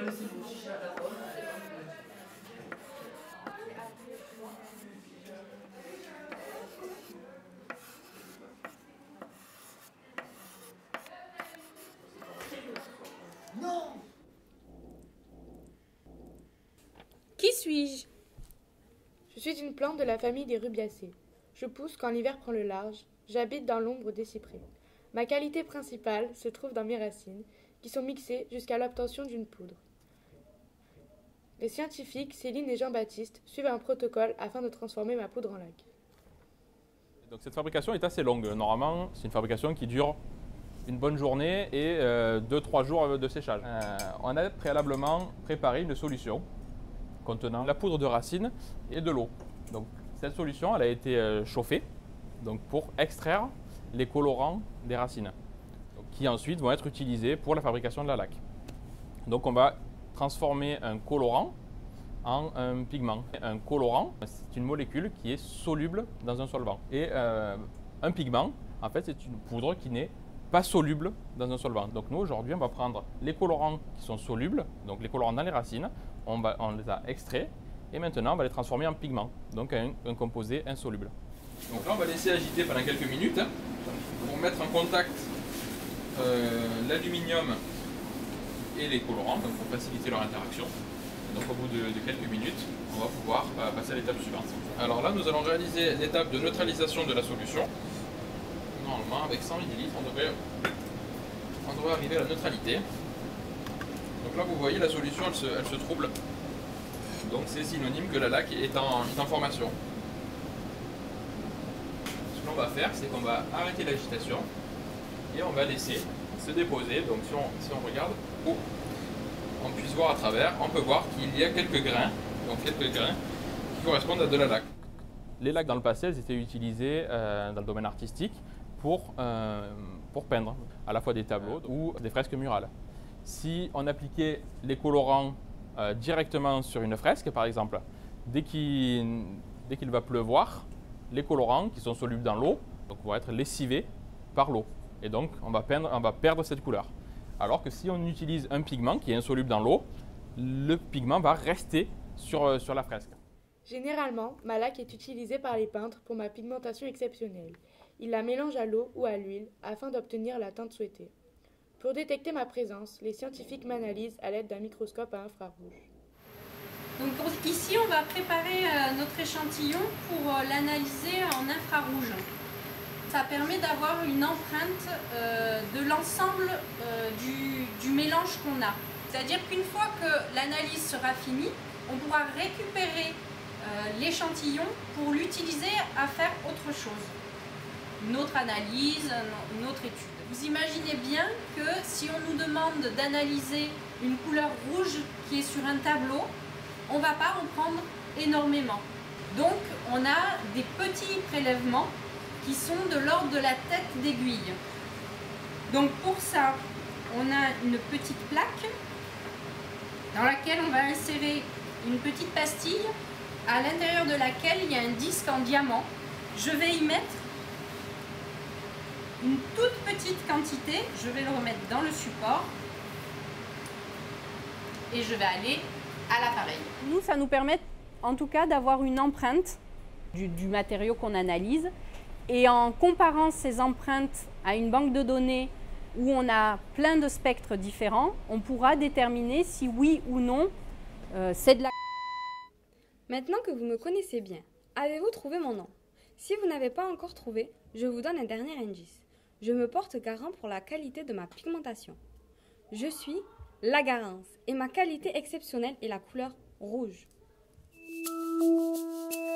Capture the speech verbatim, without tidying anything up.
Non. Qui suis-je? Je suis une plante de la famille des rubiacées. Je pousse quand l'hiver prend le large. J'habite dans l'ombre des cyprès. Ma qualité principale se trouve dans mes racines, qui sont mixées jusqu'à l'obtention d'une poudre. Les scientifiques, Céline et Jean-Baptiste, suivent un protocole afin de transformer ma poudre en lac. Donc cette fabrication est assez longue. Normalement, c'est une fabrication qui dure une bonne journée et euh, deux trois jours de séchage. Euh, on a préalablement préparé une solution contenant la poudre de racine et de l'eau. Donc cette solution, elle a été euh, chauffée donc, pour extraire les colorants des racines, donc, qui ensuite vont être utilisés pour la fabrication de la laque. Donc on va transformer un colorant en un pigment. Un colorant, c'est une molécule qui est soluble dans un solvant. Et euh, un pigment, en fait, c'est une poudre qui n'est pas soluble dans un solvant. Donc nous, aujourd'hui, on va prendre les colorants qui sont solubles, donc les colorants dans les racines, on, va, on les a extraits, et maintenant, on va les transformer en pigment, donc un, un composé insoluble. Donc là, on va laisser agiter pendant quelques minutes hein, pour mettre en contact euh, l'aluminium et les colorants, donc pour faciliter leur interaction. Donc au bout de, de quelques minutes, on va pouvoir euh, passer à l'étape suivante. Alors là, nous allons réaliser l'étape de neutralisation de la solution. Normalement, avec cent millilitres, on devrait, on devrait arriver à la neutralité. Donc là, vous voyez, la solution, elle se, elle se trouble. Donc c'est synonyme que la laque est en, est en formation. Ce que l'on va faire, c'est qu'on va arrêter l'agitation et on va laisser se déposer. Donc si on, si on regarde, oh, on puisse voir à travers, on peut voir qu'il y a quelques grains, donc quelques grains qui correspondent à de la laque. Les laques dans le passé, elles étaient utilisées euh, dans le domaine artistique pour, euh, pour peindre à la fois des tableaux ou des fresques murales. Si on appliquait les colorants euh, directement sur une fresque, par exemple, dès qu'il dès qu'il va pleuvoir, les colorants qui sont solubles dans l'eau vont être lessivés par l'eau. Et donc, on va, peindre, on va perdre cette couleur. Alors que si on utilise un pigment qui est insoluble dans l'eau, le pigment va rester sur, sur la fresque. Généralement, ma laque est utilisée par les peintres pour ma pigmentation exceptionnelle. Ils la mélangent à l'eau ou à l'huile afin d'obtenir la teinte souhaitée. Pour détecter ma présence, les scientifiques m'analysent à l'aide d'un microscope à infrarouge. Donc pour, ici, on va préparer euh, notre échantillon pour euh, l'analyser en infrarouge. Ça permet d'avoir une empreinte euh, de l'ensemble euh, du, du mélange qu'on a. C'est-à-dire qu'une fois que l'analyse sera finie, on pourra récupérer euh, l'échantillon pour l'utiliser à faire autre chose. Une autre analyse, une autre étude. Vous imaginez bien que si on nous demande d'analyser une couleur rouge qui est sur un tableau, on ne va pas en prendre énormément. Donc on a des petits prélèvements qui sont de l'ordre de la tête d'aiguille. Donc pour ça, on a une petite plaque dans laquelle on va insérer une petite pastille à l'intérieur de laquelle il y a un disque en diamant. Je vais y mettre une toute petite quantité, je vais le remettre dans le support et je vais aller à l'appareil. Nous, ça nous permet en tout cas d'avoir une empreinte du, du matériau qu'on analyse. Et en comparant ces empreintes à une banque de données où on a plein de spectres différents, on pourra déterminer si oui ou non euh, c'est de la... Maintenant que vous me connaissez bien, avez-vous trouvé mon nom? Si vous n'avez pas encore trouvé, je vous donne un dernier indice. Je me porte garant pour la qualité de ma pigmentation. Je suis la Garance et ma qualité exceptionnelle est la couleur rouge.